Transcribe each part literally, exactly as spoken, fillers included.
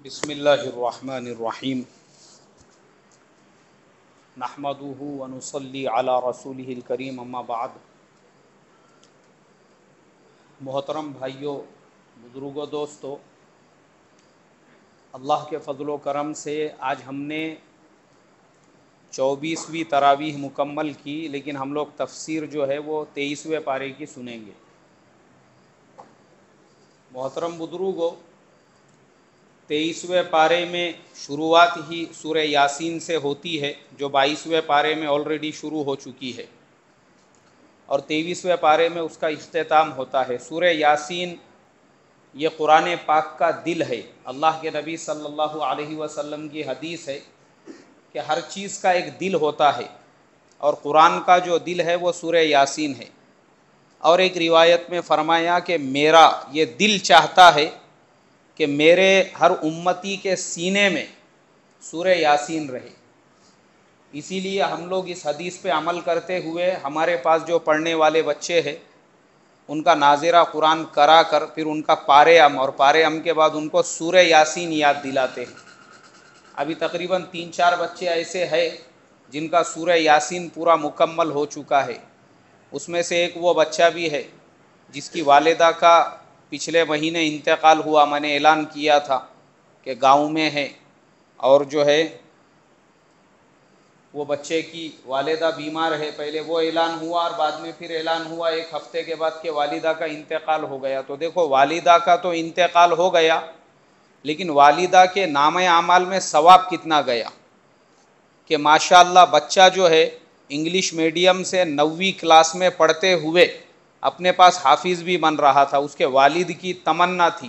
بسم اللہ الرحمن الرحیم نحمدہ ونصلی علی رسولہ الکریم اما بعد۔ محترم بھائیوں، بزرگوں، دوستو، اللہ کے فضل و کرم سے آج ہم نے چوبیسویں تراویح مکمل کی، لیکن ہم لوگ تفسیر جو ہے وہ تیئیسویں پارے کی سنیں گے۔ محترم بزرگوں، تیئیسویں پارے میں شروعات ہی سورہ یاسین سے ہوتی ہے، جو بائیسویں پارے میں آلریڈی شروع ہو چکی ہے، اور تیئیسویں پارے میں اس کا اختتام ہوتا ہے۔ سورہ یاسین یہ قرآن پاک کا دل ہے۔ اللہ کے نبی صلی اللہ علیہ وسلم کی حدیث ہے کہ ہر چیز کا ایک دل ہوتا ہے، اور قرآن کا جو دل ہے وہ سورہ یاسین ہے۔ اور ایک روایت میں فرمایا کہ میرا یہ دل چاہتا ہے کہ میرے ہر امتی کے سینے میں سورہ یاسین رہے۔ اسی لیے ہم لوگ اس حدیث پہ عمل کرتے ہوئے ہمارے پاس جو پڑھنے والے بچے ہیں ان کا ناظرہ قرآن کرا کر پھر ان کا پارے ام اور پارے ام کے بعد ان کو سورہ یاسین یاد دلاتے ہیں۔ ابھی تقریباً تین چار بچے ایسے ہیں جن کا سورہ یاسین پورا مکمل ہو چکا ہے۔ اس میں سے ایک وہ بچہ بھی ہے جس کی والدہ کا پچھلے مہینے انتقال ہوا۔ میں نے اعلان کیا تھا کہ گاؤں میں ہے، اور جو ہے وہ بچے کی والدہ بیمار ہے۔ پہلے وہ اعلان ہوا اور بعد میں پھر اعلان ہوا ایک ہفتے کے بعد کہ والدہ کا انتقال ہو گیا۔ تو دیکھو، والدہ کا تو انتقال ہو گیا، لیکن والدہ کے نام اعمال میں ثواب کتنا گیا کہ ماشاءاللہ بچہ جو ہے انگلش میڈیم سے نویں کلاس میں پڑھتے ہوئے اپنے پاس حافظ بھی بن رہا تھا۔ اس کے والد کی تمنا تھی،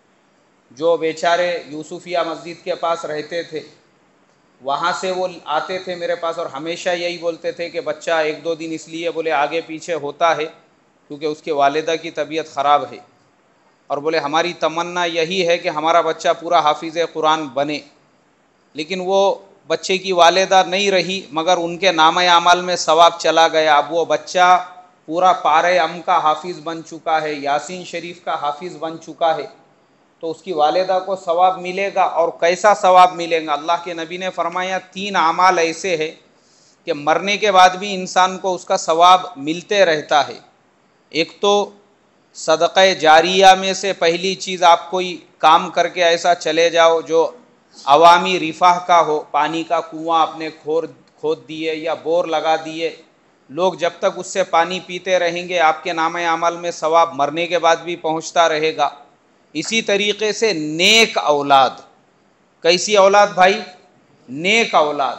جو بیچارے یوسفیہ مسجد کے پاس رہتے تھے، وہاں سے وہ آتے تھے میرے پاس اور ہمیشہ یہی بولتے تھے کہ بچہ ایک دو دن اس لیے بولے آگے پیچھے ہوتا ہے کیونکہ اس کے والدہ کی طبیعت خراب ہے، اور بولے ہماری تمنا یہی ہے کہ ہمارا بچہ پورا حافظ قرآن بنے۔ لیکن وہ بچے کی والدہ نہیں رہی، مگر ان کے نام اعمال میں ثواب چلا گیا۔ اب وہ بچہ پورا پارے ام کا حافظ بن چکا ہے، یاسین شریف کا حافظ بن چکا ہے، تو اس کی والدہ کو ثواب ملے گا۔ اور کیسا ثواب ملے گا؟ اللہ کے نبی نے فرمایا تین اعمال ایسے ہیں کہ مرنے کے بعد بھی انسان کو اس کا ثواب ملتے رہتا ہے۔ ایک تو صدقہ جاریہ میں سے پہلی چیز، آپ کوئی کام کر کے ایسا چلے جاؤ جو عوامی رفاہ کا ہو، پانی کا کنواں اپنے کھود کھود دیے یا بور لگا دیے، لوگ جب تک اس سے پانی پیتے رہیں گے آپ کے نام اعمال میں ثواب مرنے کے بعد بھی پہنچتا رہے گا۔ اسی طریقے سے نیک اولاد۔ کیسی اولاد بھائی؟ نیک اولاد۔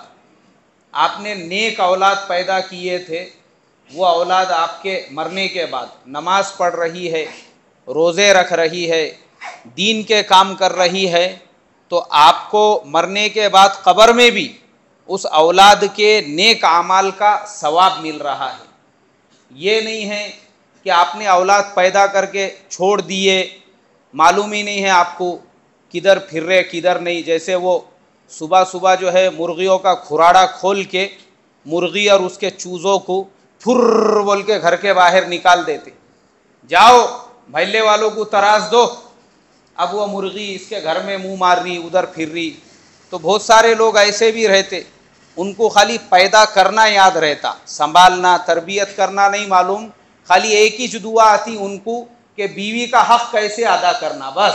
آپ نے نیک اولاد پیدا کیے تھے، وہ اولاد آپ کے مرنے کے بعد نماز پڑھ رہی ہے، روزے رکھ رہی ہے، دین کے کام کر رہی ہے، تو آپ کو مرنے کے بعد قبر میں بھی اس اولاد کے نیک اعمال کا ثواب مل رہا ہے۔ یہ نہیں ہے کہ آپ نے اولاد پیدا کر کے چھوڑ دیے، معلوم ہی نہیں ہے آپ کو کدھر پھر رہے کدھر نہیں۔ جیسے وہ صبح صبح جو ہے مرغیوں کا کھراڑا کھول کے مرغی اور اس کے چوزوں کو پھر بول کے گھر کے باہر نکال دیتے، جاؤ بھیلے والوں کو تراش دو۔ اب وہ مرغی اس کے گھر میں منہ مار رہی، ادھر پھر رہی۔ تو بہت سارے لوگ ایسے بھی رہتے، ان کو خالی پیدا کرنا یاد رہتا، سنبھالنا تربیت کرنا نہیں معلوم، خالی ایک ہی دعا آتی ان کو کہ بیوی کا حق کیسے ادا کرنا، بس۔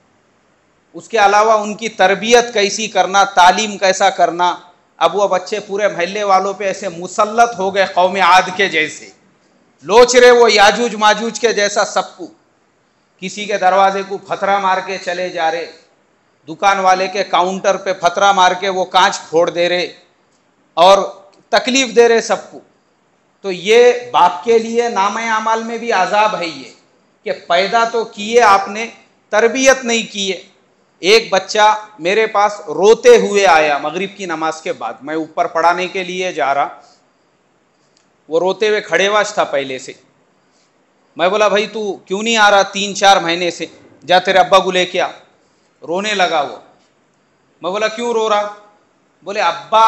اس کے علاوہ ان کی تربیت کیسی کرنا، تعلیم کیسا کرنا۔ اب وہ بچے پورے محلے والوں پہ ایسے مسلط ہو گئے قوم عاد کے جیسے، لوچ رہے وہ یاجوج ماجوج کے جیسا سب کو۔ کسی کے دروازے کو پھترا مار کے چلے جا رہے، دکان والے کے کاؤنٹر پہ پھترا مار کے وہ کانچ پھوڑ دے رہے اور تکلیف دے رہے سب کو۔ تو یہ باپ کے لیے نام اعمال میں بھی عذاب ہے، یہ کہ پیدا تو کیے آپ نے، تربیت نہیں کیے۔ ایک بچہ میرے پاس روتے ہوئے آیا مغرب کی نماز کے بعد، میں اوپر پڑھانے کے لیے جا رہا، وہ روتے ہوئے کھڑے واش تھا پہلے سے۔ میں بولا بھائی تو کیوں نہیں آ رہا تین چار مہینے سے؟ جا تیرے ابا کو لے کے آ۔ رونے لگا وہ۔ میں بولا کیوں رو رہا؟ بولے ابا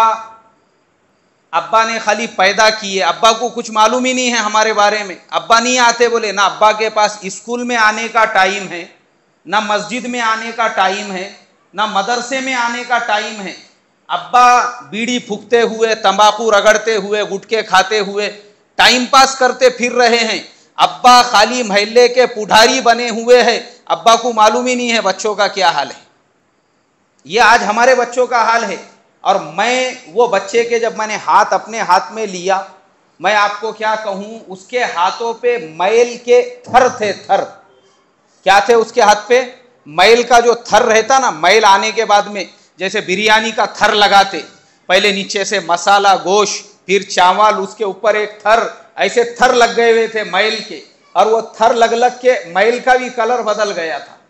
ابا نے خالی پیدا کیے، ابا کو کچھ معلوم ہی نہیں ہے ہمارے بارے میں، ابا نہیں آتے۔ بولے نہ ابا کے پاس اسکول میں آنے کا ٹائم ہے، نہ مسجد میں آنے کا ٹائم ہے، ना मदरसे में आने का टाइम है। अब्बा बीड़ी फूकते हुए, तंबाकू रगड़ते हुए, गुटखे खाते हुए टाइम पास करते फिर रहे हैं। अब्बा खाली महल्ले के पुढ़ारी बने हुए हैं, अब्बा को मालूम ही नहीं है बच्चों का क्या हाल है। ये आज हमारे बच्चों का हाल है। और मैं वो बच्चे के जब मैंने हाथ अपने हाथ में लिया, मैं आपको क्या कहूँ, उसके हाथों पे मैल के थर थे, थर। क्या थे उसके हाथ पे? मैल का जो थर रहता ना, मैल आने के बाद में जैसे बिरयानी का थर लगाते, पहले नीचे से मसाला, गोश्त, फिर चावल, उसके ऊपर एक थर, ऐसे थर लग गए हुए थे मैल के। और वो थर लग लग के मैल का भी कलर बदल गया था।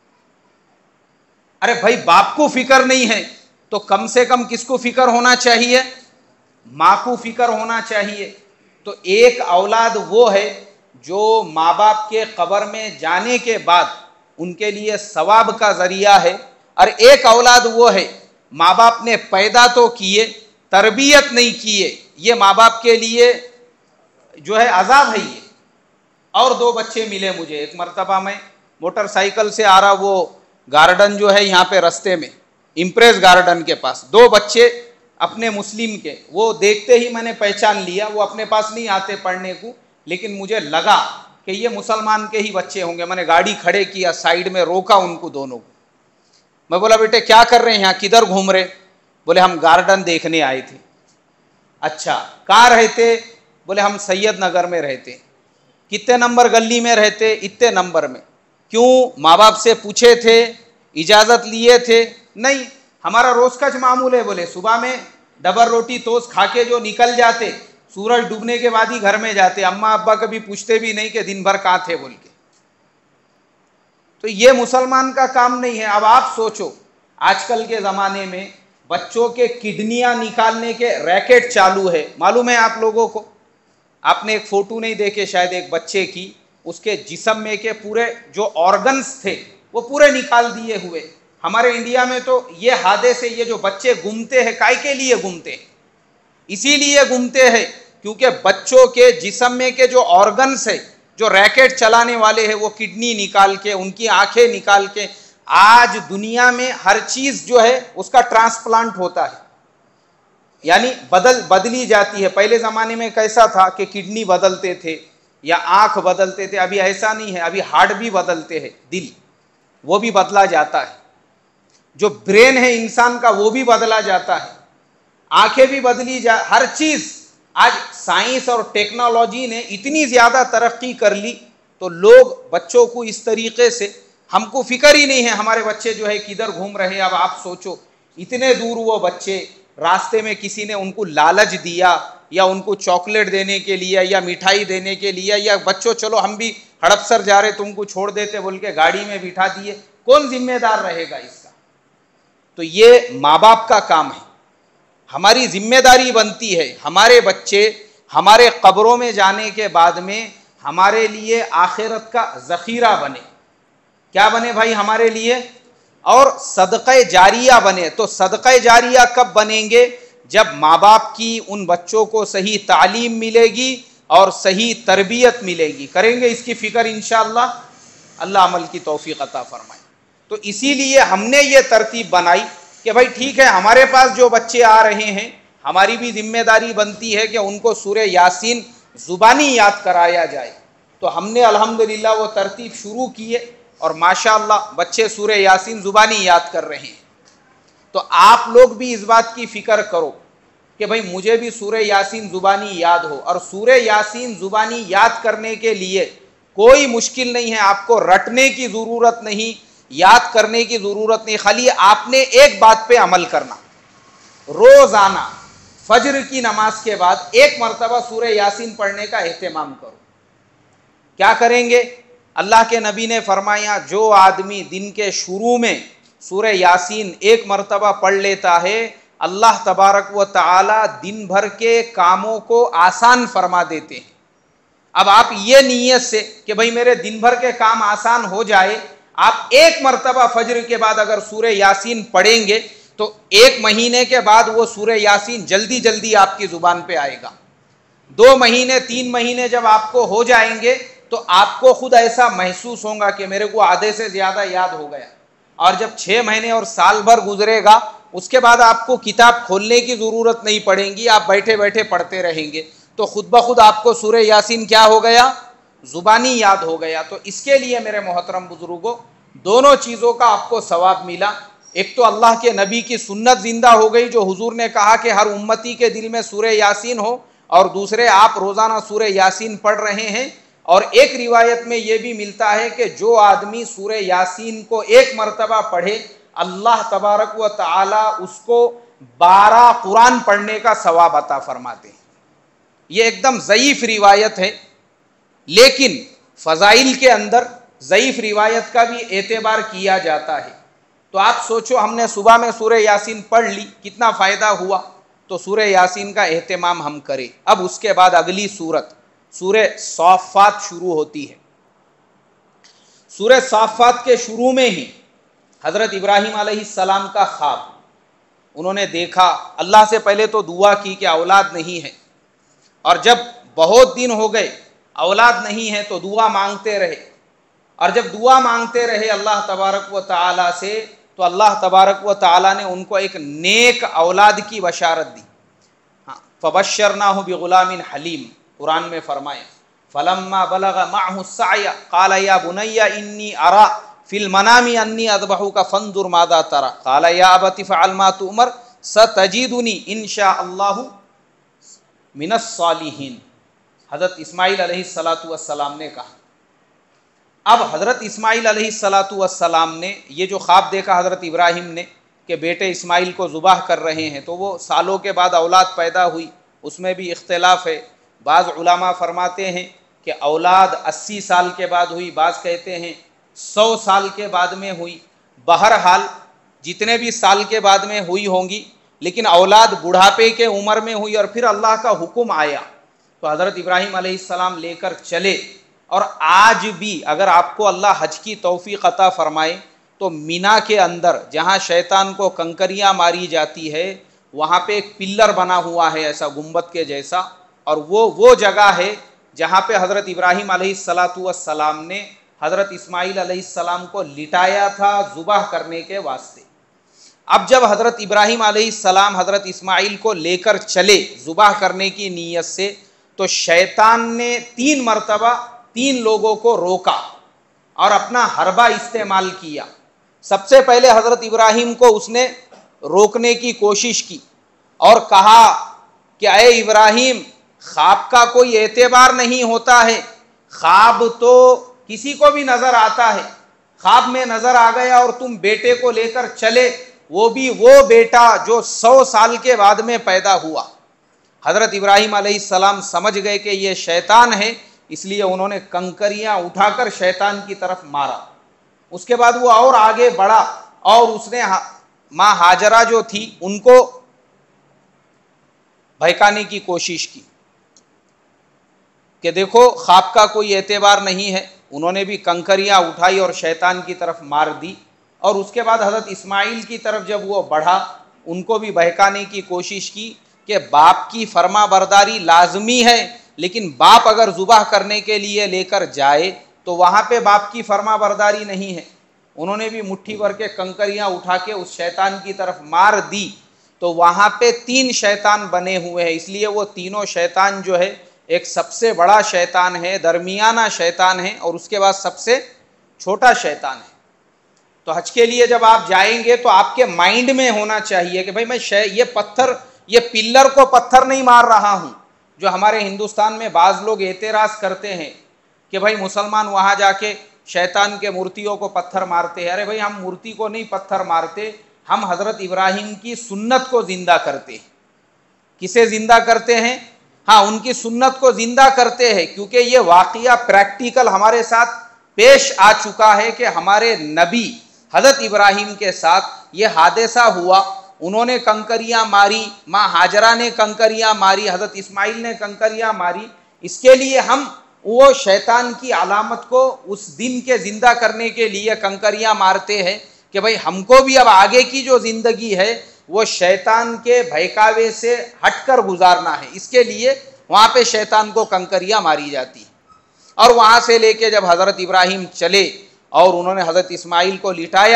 अरे भाई, बाप को फिक्र नहीं है तो कम से कम किसको फिक्र होना चाहिए? माँ को फिक्र होना चाहिए। तो एक औलाद वो है जो माँ बाप के कब्र में जाने के बाद उनके लिए सवाब का जरिया है, और एक औलाद वो है माँ बाप ने पैदा तो किए, तरबियत नहीं किए, ये माँ बाप के लिए जो है अजाब है ये। और दो बच्चे मिले मुझे। एक मर्तबा मैं मोटरसाइकिल से आ रहा, वो गार्डन जो है यहाँ पे रास्ते में, इम्प्रेस गार्डन के पास, दो बच्चे अपने मुस्लिम के, वो देखते ही मैंने पहचान लिया। वो अपने पास नहीं आते पढ़ने को, लेकिन मुझे लगा कि ये मुसलमान के ही बच्चे होंगे। मैंने गाड़ी खड़े किया, साइड में रोका उनको दोनों को। मैं बोला, बेटे क्या कर रहे हैं यहाँ, किधर घूम रहे? बोले हम गार्डन देखने आए थे। अच्छा, कहाँ रहते? बोले हम सैयद नगर में रहते। कितने नंबर गली में रहते? इतने नंबर में। क्यों? माँ बाप से पूछे थे, इजाज़त लिए थे? नहीं, हमारा रोज का मामूल है। बोले सुबह में डबर रोटी तोस खा के जो निकल जाते, सूरज डूबने के बाद ही घर में जाते, अम्मा अब्बा कभी पूछते भी नहीं कि दिन भर कहाँ थे बोल के। तो ये मुसलमान का काम नहीं है। अब आप सोचो, आजकल के ज़माने में बच्चों के किडनियाँ निकालने के रैकेट चालू है, मालूम है आप लोगों को? आपने एक फ़ोटो नहीं देखे शायद एक बच्चे की, उसके जिस्म में के पूरे जो ऑर्गन्स थे वो पूरे निकाल दिए हुए। हमारे इंडिया में तो ये हादे से ये जो बच्चे घूमते हैं, काय के लिए घूमते हैं? इसीलिए घूमते हैं क्योंकि बच्चों के जिस्म में के जो ऑर्गन्स है, जो रैकेट चलाने वाले हैं, वो किडनी निकाल के, उनकी आंखें निकाल के, आज दुनिया में हर चीज़ जो है उसका ट्रांसप्लांट होता है, यानी बदल बदली जाती है। पहले ज़माने में कैसा था कि किडनी बदलते थे या आँख बदलते थे, अभी ऐसा नहीं है। अभी हार्ट भी बदलते हैं, दिल वो भी बदला जाता है, जो ब्रेन है इंसान का वो भी बदला जाता है, आंखें भी बदली जा, हर चीज़। आज साइंस और टेक्नोलॉजी ने इतनी ज़्यादा तरक्की कर ली, तो लोग बच्चों को इस तरीके से, हमको फिक्र ही नहीं है हमारे बच्चे जो है किधर घूम रहे हैं। अब आप सोचो, इतने दूर वो बच्चे, रास्ते में किसी ने उनको लालच दिया या उनको चॉकलेट देने के लिए या मिठाई देने के लिए, या बच्चों चलो हम भी हड़पसर जा रहे तुमको छोड़ देते बोल के गाड़ी में बिठा दिए, कौन जिम्मेदार रहेगा इसका? तो ये माँ बाप का काम है, हमारी जिम्मेदारी बनती है। हमारे बच्चे हमारे कब्रों में जाने के बाद में हमारे लिए आखिरत का ज़ख़ीरा बने। क्या बने भाई हमारे लिए? और सदक़े जारिया बने। तो सदक़े जारिया कब बनेंगे? जब माँ बाप की उन बच्चों को सही तालीम मिलेगी और सही तरबियत मिलेगी। करेंगे इसकी फ़िक्र इंशाअल्लाह, अल्लाह अमल की तौफ़ीक़ अता फ़रमाए। तो इसीलिए हमने ये तरतीब बनाई कि भाई ठीक है, हमारे पास जो बच्चे आ रहे हैं, हमारी भी जिम्मेदारी बनती है कि उनको सूरह यासीन ज़ुबानी याद कराया जाए। तो हमने अल्हम्दुलिल्लाह वो तरतीब शुरू किए और माशाअल्लाह बच्चे सूरह यासीन ज़ुबानी याद कर रहे हैं। तो आप लोग भी इस बात की फ़िक्र करो कि भाई मुझे भी सूरह यासीन ज़ुबानी याद हो। और सूरह यासीन ज़ुबानी याद करने के लिए कोई मुश्किल नहीं है, आपको रटने की ज़रूरत नहीं, याद करने की ज़रूरत नहीं। खाली आपने एक बात पे अमल करना, रोज़ाना फजर की नमाज के बाद एक मरतबा सूरह यासीन पढ़ने का एहतमाम करो। क्या करेंगे? अल्लाह के नबी ने फरमाया, जो आदमी दिन के शुरू में सूरह यासीन एक मरतबा पढ़ लेता है, अल्लाह तबारक व तआला दिन भर के कामों को आसान फरमा देते हैं। अब आप ये नीयत से कि भाई मेरे दिन भर के काम आसान हो जाए, आप एक मरतबा फजर के बाद अगर सूरह यासीन पढ़ेंगे तो एक महीने के बाद वो सूरह यासीन जल्दी जल्दी आपकी ज़ुबान पे आएगा। दो महीने तीन महीने जब आपको हो जाएंगे तो आपको खुद ऐसा महसूस होगा कि मेरे को आधे से ज़्यादा याद हो गया। اور جب چھ مہینے اور سال بھر گزرے گا اس کے بعد آپ کو کتاب کھولنے کی ضرورت نہیں پڑے گی، آپ بیٹھے بیٹھے پڑھتے رہیں گے، تو خود بخود آپ کو سورہ یاسین کیا ہو گیا؟ زبانی یاد ہو گیا۔ تو اس کے لیے میرے محترم بزرگوں دونوں چیزوں کا آپ کو ثواب ملا۔ ایک تو اللہ کے نبی کی سنت زندہ ہو گئی جو حضور نے کہا کہ ہر امتی کے دل میں سورہ یاسین ہو، اور دوسرے آپ روزانہ سورہ یاسین پڑھ رہے ہیں۔ اور ایک روایت میں یہ بھی ملتا ہے کہ جو آدمی سورہ یاسین کو ایک مرتبہ پڑھے اللہ تبارک و تعالی اس کو بارہ قرآن پڑھنے کا ثواب عطا فرماتے ہیں۔ یہ ایک دم ضعیف روایت ہے، لیکن فضائل کے اندر ضعیف روایت کا بھی اعتبار کیا جاتا ہے۔ تو آپ سوچو ہم نے صبح میں سورہ یاسین پڑھ لی، کتنا فائدہ ہوا؟ تو سورہ یاسین کا اہتمام ہم کریں۔ اب اس کے بعد اگلی سورت سورہ صافات شروع ہوتی ہے۔ سورہ صافات کے شروع میں ہی حضرت ابراہیم علیہ السلام کا خواب انہوں نے دیکھا۔ اللہ سے پہلے تو دعا کی کہ اولاد نہیں ہے، اور جب بہت دن ہو گئے اولاد نہیں ہے تو دعا مانگتے رہے، اور جب دعا مانگتے رہے اللہ تبارک و تعالی سے تو اللہ تبارک و تعالی نے ان کو ایک نیک اولاد کی بشارت دی۔ ہاں، فبشرناہ بغلام حلیم، قرآن میں فرمایا فلما بلغ معه السعي قال يا بني اني ارى في المنام اني اذبحك فانظر ماذا ترى قال يا ابت فعل ما تؤمر ستجدني ان شاء الله من الصالحين۔ حضرت اسماعیل علیہ الصلاۃ والسلام نے کہا۔ اب حضرت اسماعیل علیہ الصلاۃ والسلام نے یہ جو خواب دیکھا حضرت ابراہیم نے کہ بیٹے اسماعیل کو ذبح کر رہے ہیں، تو وہ سالوں کے بعد اولاد پیدا ہوئی، اس میں بھی اختلاف ہے۔ بعض علماء فرماتے ہیں کہ اولاد اسی سال کے بعد ہوئی، بعض کہتے ہیں سو سال کے بعد میں ہوئی۔ بہرحال جتنے بھی سال کے بعد میں ہوئی ہوں گی، لیکن اولاد بڑھاپے کے عمر میں ہوئی، اور پھر اللہ کا حکم آیا تو حضرت ابراہیم علیہ السلام لے کر چلے۔ اور آج بھی اگر آپ کو اللہ حج کی توفیق عطا فرمائے تو مینا کے اندر جہاں شیطان کو کنکریاں ماری جاتی ہے وہاں پہ ایک پلر بنا ہوا ہے ایسا گنبد کے جیسا، اور وہ وہ جگہ ہے جہاں پہ حضرت ابراہیم علیہ الصلاۃ والسلام نے حضرت اسماعیل علیہ السلام کو لٹایا تھا ذبح کرنے کے واسطے۔ اب جب حضرت ابراہیم علیہ السلام حضرت اسماعیل کو لے کر چلے ذبح کرنے کی نیت سے، تو شیطان نے تین مرتبہ تین لوگوں کو روکا اور اپنا حربہ استعمال کیا۔ سب سے پہلے حضرت ابراہیم کو اس نے روکنے کی کوشش کی اور کہا کہ اے ابراہیم، خواب کا کوئی اعتبار نہیں ہوتا ہے، خواب تو کسی کو بھی نظر آتا ہے، خواب میں نظر آ گیا اور تم بیٹے کو لے کر چلے، وہ بھی وہ بیٹا جو سو سال کے بعد میں پیدا ہوا۔ حضرت ابراہیم علیہ السلام سمجھ گئے کہ یہ شیطان ہے، اس لیے انہوں نے کنکریاں اٹھا کر شیطان کی طرف مارا۔ اس کے بعد وہ اور آگے بڑھا اور اس نے ماں ہاجرہ جو تھی ان کو بہکانے کی کوشش کی کہ دیکھو خواب کا کوئی اعتبار نہیں ہے، انہوں نے بھی کنکریاں اٹھائی اور شیطان کی طرف مار دی۔ اور اس کے بعد حضرت اسماعیل کی طرف جب وہ بڑھا ان کو بھی بہکانے کی کوشش کی کہ باپ کی فرما برداری لازمی ہے، لیکن باپ اگر ذبح کرنے کے لیے لے کر جائے تو وہاں پہ باپ کی فرما برداری نہیں ہے۔ انہوں نے بھی مٹھی بھر کے کنکریاں اٹھا کے اس شیطان کی طرف مار دی، تو وہاں پہ تین شیطان بنے ہوئے ہیں، اس لیے وہ تینوں شیطان جو ہے ایک سب سے بڑا شیطان ہے، درمیانہ شیطان ہے، اور اس کے بعد سب سے چھوٹا شیطان ہے۔ تو حج کے لیے جب آپ جائیں گے تو آپ کے مائنڈ میں ہونا چاہیے کہ بھائی میں یہ پتھر یہ پلر کو پتھر نہیں مار رہا ہوں، جو ہمارے ہندوستان میں بعض لوگ اعتراض کرتے ہیں کہ بھائی مسلمان وہاں جا کے شیطان کے مورتیوں کو پتھر مارتے ہیں۔ ارے بھائی ہم مورتی کو نہیں پتھر مارتے، ہم حضرت ابراہیم کی سنت کو زندہ کرتے ہیں۔ کسے زندہ کرتے ہیں؟ ہاں، ان کی سنت کو زندہ کرتے ہیں، کیونکہ یہ واقعہ پریکٹیکل ہمارے ساتھ پیش آ چکا ہے کہ ہمارے نبی حضرت ابراہیم کے ساتھ یہ حادثہ ہوا، انہوں نے کنکریاں ماری، ماں ہاجرہ نے کنکریاں ماری، حضرت اسماعیل نے کنکریاں ماری۔ اس کے لیے ہم وہ شیطان کی علامت کو اس دن کے زندہ کرنے کے لیے کنکریاں مارتے ہیں کہ بھئی ہم کو بھی اب آگے کی جو زندگی ہے وہ شیطان کے بہکاوے سے ہٹ کر گزارنا ہے، اس کے لیے وہاں پہ شیطان کو کنکریاں ماری جاتی ہیں۔ اور وہاں سے لے کے جب حضرت ابراہیم چلے اور انہوں نے حضرت اسماعیل کو لٹایا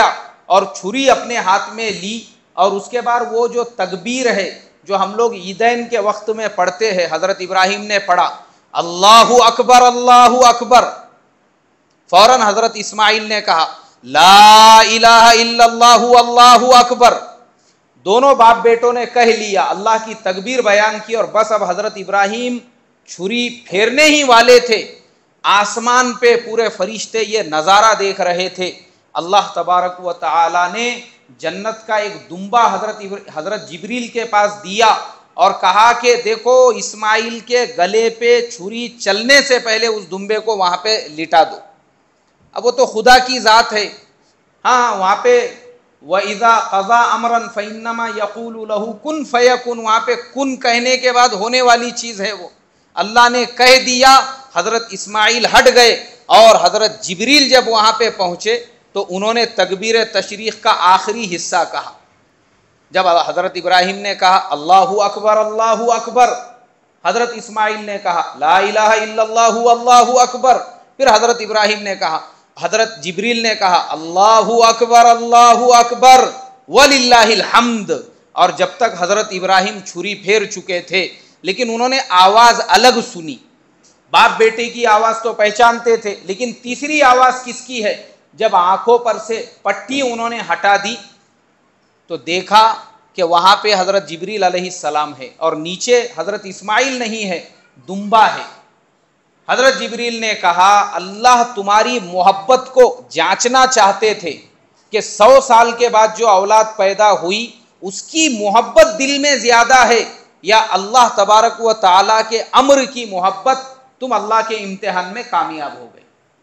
اور چھری اپنے ہاتھ میں لی، اور اس کے بعد وہ جو تکبیر ہے جو ہم لوگ عیدین کے وقت میں پڑھتے ہیں، حضرت ابراہیم نے پڑھا اللہ اکبر اللہ اکبر، فوراً حضرت اسماعیل نے کہا لا الہ الا اللہ اللہ اکبر۔ دونوں باپ بیٹوں نے کہہ لیا، اللہ کی تکبیر بیان کی، اور بس اب حضرت ابراہیم چھری پھیرنے ہی والے تھے، آسمان پہ پورے فرشتے یہ نظارہ دیکھ رہے تھے۔ اللہ تبارک و تعالی نے جنت کا ایک دمبا حضرت حضرت جبریل کے پاس دیا اور کہا کہ دیکھو اسماعیل کے گلے پہ چھری چلنے سے پہلے اس دمبے کو وہاں پہ لٹا دو۔ اب وہ تو خدا کی ذات ہے، ہاں وہاں پہ وَإِذَا قَضَى أَمْرًا فَإِنَّمَا يَقُولُ لَهُ كُن فَيَكُن، وہاں پہ کن کہنے کے بعد ہونے والی چیز ہے، وہ اللہ نے کہہ دیا۔ حضرت اسماعیل ہٹ گئے اور حضرت جبریل جب وہاں پہ پہنچے تو انہوں نے تکبیر تشریق کا آخری حصہ کہا۔ جب حضرت ابراہیم نے کہا اللہ اکبر اللہ اکبر، حضرت اسماعیل نے کہا لا الہ الا اللہ اللہ اکبر، پھر حضرت ابراہیم نے کہا، حضرت جبریل نے کہا اللہ اکبر اللہ اکبر وللہ الحمد۔ اور جب تک حضرت ابراہیم چھری پھیر چکے تھے لیکن انہوں نے آواز الگ سنی، باپ بیٹے کی آواز تو پہچانتے تھے، لیکن تیسری آواز کس کی ہے؟ جب آنکھوں پر سے پٹی انہوں نے ہٹا دی تو دیکھا کہ وہاں پہ حضرت جبریل علیہ السلام ہے اور نیچے حضرت اسماعیل نہیں ہے، دمبا ہے۔ حضرت جبریل نے کہا اللہ تمہاری محبت کو جانچنا چاہتے تھے کہ سو سال کے بعد جو اولاد پیدا ہوئی اس کی محبت دل میں زیادہ ہے یا اللہ تبارک و تعالیٰ کے امر کی محبت؟ تم اللہ کے امتحان میں کامیاب ہو گئے۔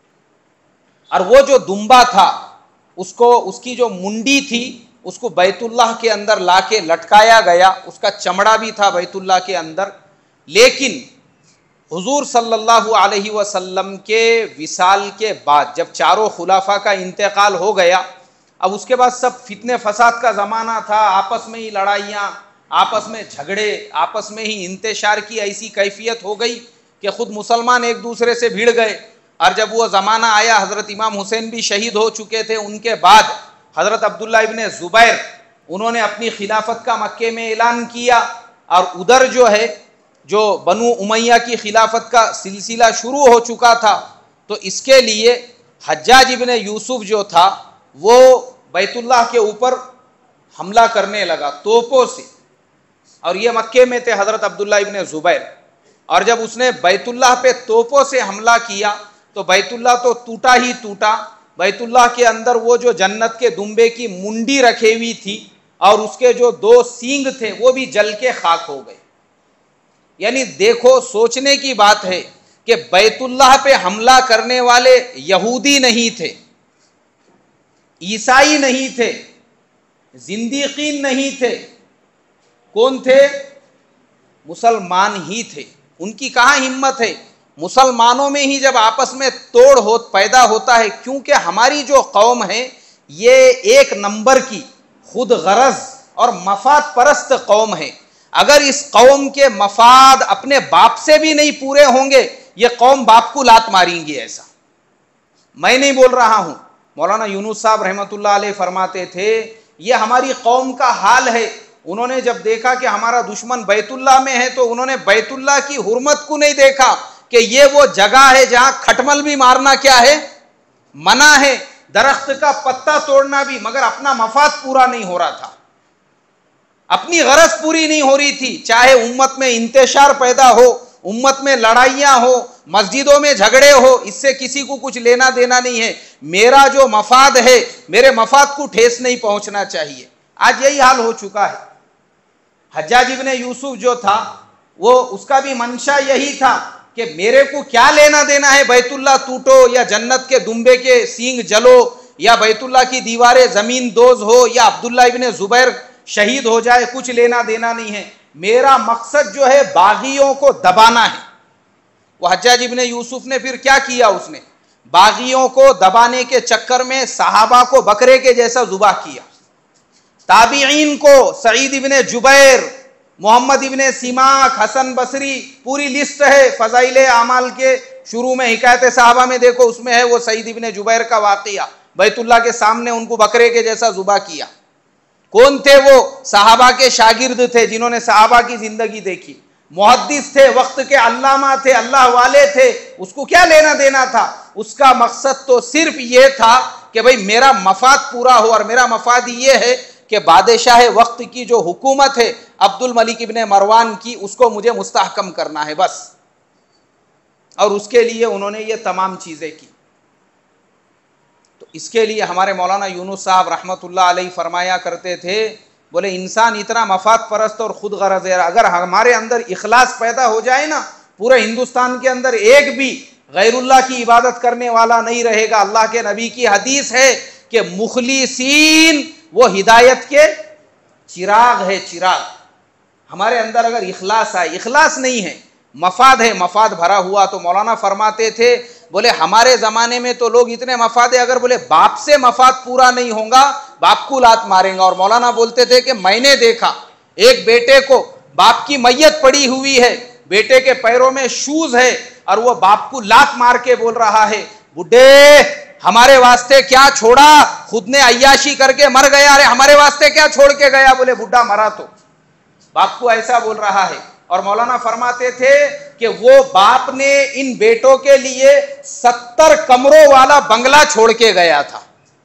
اور وہ جو دمبا تھا اس کو، اس کی جو منڈی تھی اس کو بیت اللہ کے اندر لا کے لٹکایا گیا، اس کا چمڑا بھی تھا بیت اللہ کے اندر۔ لیکن حضور صلی اللہ علیہ وسلم کے وصال کے بعد جب چاروں خلافہ کا انتقال ہو گیا، اب اس کے بعد سب فتنے فساد کا زمانہ تھا، آپس میں ہی لڑائیاں، آپس میں جھگڑے، آپس میں ہی انتشار کی ایسی کیفیت ہو گئی کہ خود مسلمان ایک دوسرے سے بھیڑ گئے۔ اور جب وہ زمانہ آیا حضرت امام حسین بھی شہید ہو چکے تھے، ان کے بعد حضرت عبداللہ ابن زبیر انہوں نے اپنی خلافت کا مکے میں اعلان کیا، اور ادھر جو ہے جو بنو امیہ کی خلافت کا سلسلہ شروع ہو چکا تھا، تو اس کے لیے حجاج ابن یوسف جو تھا وہ بیت اللہ کے اوپر حملہ کرنے لگا توپوں سے، اور یہ مکے میں تھے حضرت عبداللہ ابن زبیر، اور جب اس نے بیت اللہ پہ توپوں سے حملہ کیا تو بیت اللہ تو ٹوٹا ہی ٹوٹا، بیت اللہ کے اندر وہ جو جنت کے دمبے کی منڈی رکھی ہوئی تھی اور اس کے جو دو سینگ تھے وہ بھی جل کے خاک ہو گئے۔ یعنی دیکھو سوچنے کی بات ہے کہ بیت اللہ پہ حملہ کرنے والے یہودی نہیں تھے، عیسائی نہیں تھے، زندیقین نہیں تھے، کون تھے؟ مسلمان ہی تھے۔ ان کی کہاں ہمت ہے؟ مسلمانوں میں ہی جب آپس میں توڑ ہو پیدا ہوتا ہے، کیونکہ ہماری جو قوم ہے یہ ایک نمبر کی خود غرض اور مفاد پرست قوم ہے۔ اگر اس قوم کے مفاد اپنے باپ سے بھی نہیں پورے ہوں گے یہ قوم باپ کو لات ماریں گی۔ ایسا میں نہیں بول رہا ہوں، مولانا یونس صاحب رحمۃ اللہ علیہ فرماتے تھے یہ ہماری قوم کا حال ہے۔ انہوں نے جب دیکھا کہ ہمارا دشمن بیت اللہ میں ہے تو انہوں نے بیت اللہ کی حرمت کو نہیں دیکھا کہ یہ وہ جگہ ہے جہاں کھٹمل بھی مارنا کیا ہے؟ منع ہے، درخت کا پتا توڑنا بھی، مگر اپنا مفاد پورا نہیں ہو رہا تھا، اپنی غرض پوری نہیں ہو رہی تھی۔ چاہے امت میں انتشار پیدا ہو، امت میں لڑائیاں ہو، مسجدوں میں جھگڑے ہو، اس سے کسی کو کچھ لینا دینا نہیں ہے، میرا جو مفاد ہے میرے مفاد کو ٹھیس نہیں پہنچنا چاہیے۔ آج یہی حال ہو چکا ہے۔ حجاج ابن یوسف جو تھا وہ اس کا بھی منشا یہی تھا کہ میرے کو کیا لینا دینا ہے، بیت اللہ ٹوٹو یا جنت کے دمبے کے سینگ جلو یا بیت اللہ کی دیواریں زمین دوز ہو یا عبداللہ ابن زبیر شہید ہو جائے، کچھ لینا دینا نہیں ہے، میرا مقصد جو ہے باغیوں کو دبانا ہے۔ وہ حجاج ابن یوسف نے پھر کیا کیا، اس نے باغیوں کو دبانے کے چکر میں صحابہ کو بکرے کے جیسا ذبح کیا، تابعین کو سعید ابن جبیر، محمد ابن سیماک، حسن بصری، پوری لسٹ ہے فضائل اعمال کے شروع میں حکایت صحابہ میں دیکھو، اس میں ہے وہ سعید ابن جبیر کا واقعہ، بیت اللہ کے سامنے ان کو بکرے کے جیسا ذبح کیا. کون تھے وہ؟ صحابہ کے شاگرد تھے جنہوں نے صحابہ کی زندگی دیکھی، محدث تھے، وقت کے علامہ تھے، اللہ والے تھے. اس کو کیا لینا دینا تھا؟ اس کا مقصد تو صرف یہ تھا کہ بھئی میرا مفاد پورا ہو، اور میرا مفاد یہ ہے کہ بادشاہ وقت کی جو حکومت ہے عبد الملک ابن مروان کی، اس کو مجھے مستحکم کرنا ہے بس. اور اس کے لیے انہوں نے یہ تمام چیزیں کی. تو اس کے لیے ہمارے مولانا یونس صاحب رحمۃ اللہ علیہ فرمایا کرتے تھے، بولے انسان اتنا مفاد پرست اور خود غرض ہے، اگر ہمارے اندر اخلاص پیدا ہو جائے نا، پورے ہندوستان کے اندر ایک بھی غیر اللہ کی عبادت کرنے والا نہیں رہے گا. اللہ کے نبی کی حدیث ہے کہ مخلصین وہ ہدایت کے چراغ ہے، چراغ. ہمارے اندر اگر اخلاص آئے، اخلاص نہیں ہے، مفاد ہے، مفاد بھرا ہوا. تو مولانا فرماتے تھے، بولے ہمارے زمانے میں تو لوگ اتنے مفاد ہے، اگر بولے باپ سے مفاد پورا نہیں ہوگا باپ کو لات ماریں گا. اور مولانا بولتے تھے کہ میں نے دیکھا ایک بیٹے کو، باپ کی میت پڑی ہوئی ہے، بیٹے کے پیروں میں شوز ہے، اور وہ باپ کو لات مار کے بول رہا ہے، بڈھے ہمارے واسطے کیا چھوڑا، خود نے عیاشی کر کے مر گیا، ارے ہمارے واسطے کیا چھوڑ کے گیا. بولے بڈھا مرا تو باپ کو ایسا بول رہا ہے. اور مولانا فرماتے تھے کہ وہ باپ نے ان بیٹوں کے لیے ستر کمروں والا بنگلہ چھوڑ کے گیا تھا.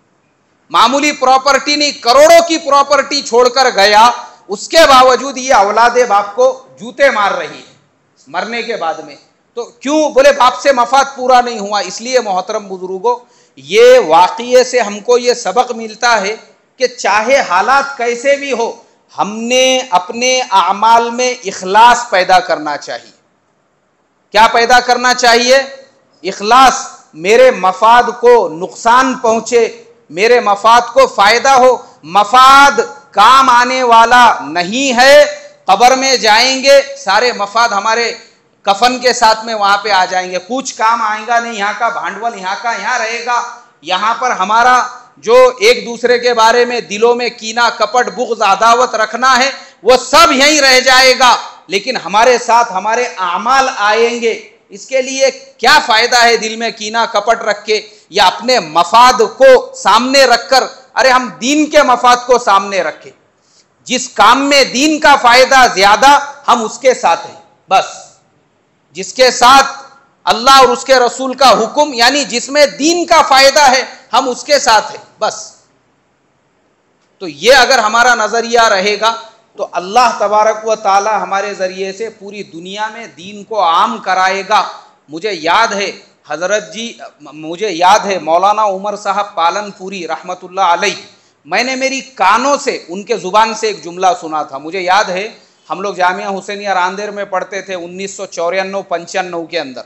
معمولی پراپرٹی نہیں، کروڑوں کی پراپرٹی چھوڑ کر گیا. اس کے باوجود یہ اولاد باپ کو جوتے مار رہی ہے مرنے کے بعد میں. تو کیوں؟ بولے باپ سے مفاد پورا نہیں ہوا. اس لیے محترم بزرگوں، یہ واقعے سے ہم کو یہ سبق ملتا ہے کہ چاہے حالات کیسے بھی ہو، ہم نے اپنے اعمال میں اخلاص پیدا کرنا چاہیے. کیا پیدا کرنا چاہیے؟ اخلاص. میرے مفاد کو نقصان پہنچے، میرے مفاد کو فائدہ ہو. مفاد کام آنے والا نہیں ہے. قبر میں جائیں گے، سارے مفاد ہمارے کفن کے ساتھ میں وہاں پہ آ جائیں گے، کچھ کام آئے گا نہیں. یہاں کا بھانڈول یہاں کا یہاں رہے گا. یہاں پر ہمارا جو ایک دوسرے کے بارے میں دلوں میں کینہ، کپٹ، بغض، عداوت رکھنا ہے، وہ سب یہیں رہ جائے گا. لیکن ہمارے ساتھ ہمارے اعمال آئیں گے. اس کے لیے کیا فائدہ ہے دل میں کینہ کپٹ رکھ کے، یا اپنے مفاد کو سامنے رکھ کر؟ ارے ہم دین کے مفاد کو سامنے رکھیں. جس کام میں دین کا فائدہ زیادہ، ہم اس کے ساتھ ہیں بس. جس کے ساتھ اللہ اور اس کے رسول کا حکم، یعنی جس میں دین کا فائدہ ہے، ہم اس کے ساتھ ہیں بس. تو یہ اگر ہمارا نظریہ رہے گا تو اللہ تبارک و تعالی ہمارے ذریعے سے پوری دنیا میں دین کو عام کرائے گا. مجھے یاد ہے حضرت جی، مجھے یاد ہے مولانا عمر صاحب پالن پوری رحمت اللہ علیہ، میں نے میری کانوں سے ان کے زبان سے ایک جملہ سنا تھا. مجھے یاد ہے ہم لوگ جامعہ حسینیہ راندیر میں پڑھتے تھے انیس سو چورانوے پنچانوے کے اندر.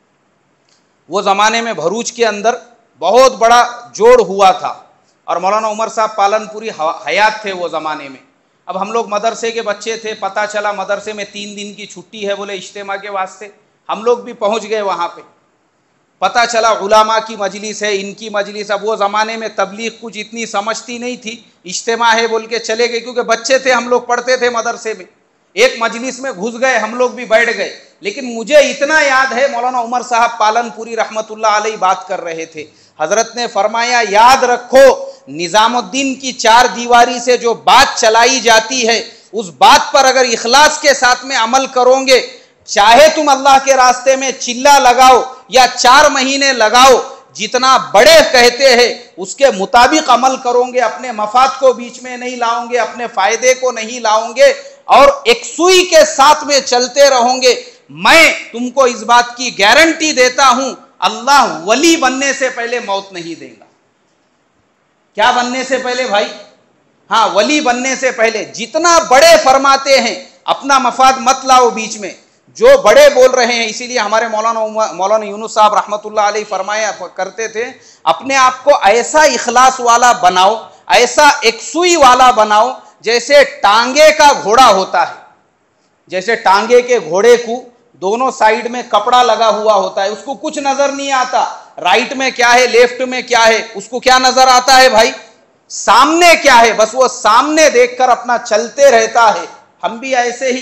وہ زمانے میں بھروچ کے اندر بہت بڑا جوڑ ہوا تھا، اور مولانا عمر صاحب پالن پوری حیات تھے وہ زمانے میں. اب ہم لوگ مدرسے کے بچے تھے، پتہ چلا مدرسے میں تین دن کی چھٹی ہے بولے اجتماع کے واسطے. ہم لوگ بھی پہنچ گئے وہاں پہ. پتہ چلا علماء کی مجلس ہے، ان کی مجلس. اب وہ زمانے میں تبلیغ کچھ اتنی سمجھتی نہیں تھی، اجتماع ہے بول کے چلے گئے، کیونکہ بچے تھے ہم لوگ، پڑھتے تھے مدرسے میں. ایک مجلس میں گھس گئے، ہم لوگ بھی بیٹھ گئے. لیکن مجھے اتنا یاد ہے مولانا عمر صاحب پالن پوری رحمت اللہ علیہ بات کر رہے تھے. حضرت نے فرمایا، یاد رکھو نظام الدین کی چار دیواری سے جو بات چلائی جاتی ہے، اس بات پر اگر اخلاص کے ساتھ میں عمل کرو گے، چاہے تم اللہ کے راستے میں چلا لگاؤ یا چار مہینے لگاؤ، جتنا بڑے کہتے ہیں اس کے مطابق عمل کرو گے، اپنے مفاد کو بیچ میں نہیں لاؤ گے، اپنے فائدے کو نہیں لاؤ گے، اور ایک سوئی کے ساتھ میں چلتے رہو گے، میں تم کو اس بات کی گارنٹی دیتا ہوں، اللہ ولی بننے سے پہلے موت نہیں دے گا. کیا بننے سے پہلے بھائی؟ ہاں، ولی بننے سے پہلے. جتنا بڑے فرماتے ہیں اپنا مفاد مت لاؤ بیچ میں، جو بڑے بول رہے ہیں. اسی لیے ہمارے مولانا مولانا یونس صاحب رحمت اللہ علیہ فرمایا کرتے تھے، اپنے آپ کو ایسا اخلاص والا بناؤ، ایسا یکسوئی والا بناؤ جیسے ٹانگے کا گھوڑا ہوتا ہے. جیسے ٹانگے کے گھوڑے کو دونوں سائیڈ میں کپڑا لگا ہوا ہوتا ہے، اس کو کچھ نظر نہیں آتا، رائٹ میں کیا ہے لیفٹ میں کیا ہے، اس کو کیا نظر آتا ہے بھائی؟ سامنے کیا ہے، بس وہ سامنے دیکھ کر اپنا چلتے رہتا ہے. ہم بھی ایسے ہی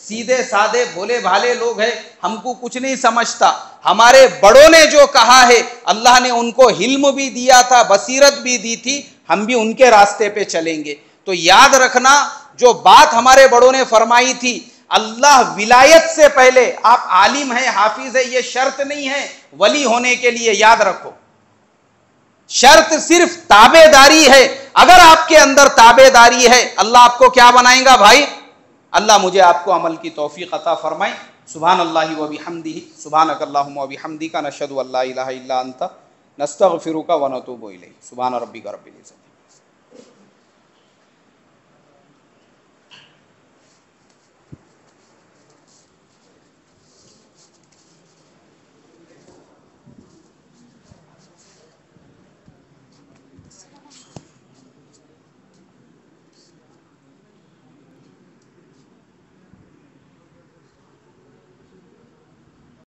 سیدھے سادے بھولے بھالے لوگ ہیں، ہم کو کچھ نہیں سمجھتا. ہمارے بڑوں نے جو کہا ہے اللہ نے ان کو علم بھی دیا تھا، بصیرت بھی دی تھی، ہم بھی ان کے راستے پہ چلیں گے. تو یاد رکھنا جو بات ہمارے بڑوں نے فرمائی تھی، اللہ ولایت سے پہلے آپ عالم ہیں، حافظ ہے، یہ شرط نہیں ہے ولی ہونے کے لیے. یاد رکھو شرط صرف تابع داری ہے. اگر آپ کے اندر تابع داری ہے اللہ آپ کو کیا بنائے گا بھائی؟ اللہ مجھے آپ کو عمل کی توفیق عطا فرمائے. سبحان اللہ و بحمدہ، سبحانک اللہم و بحمدک، نشہد ان لا الہ الا انت، نستغفرک و نتوب الیک. سبحان ربک رب العزت.